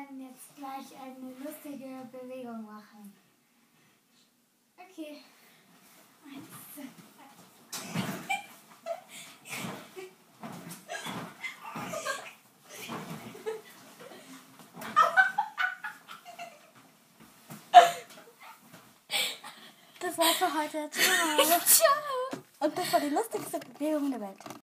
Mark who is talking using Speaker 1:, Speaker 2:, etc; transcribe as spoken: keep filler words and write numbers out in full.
Speaker 1: werden jetzt gleich eine lustige Bewegung machen. Okay. Eins, zwei.
Speaker 2: Das war für heute. Ciao.
Speaker 1: Ciao.
Speaker 2: Und das war die lustigste Bewegung der Welt.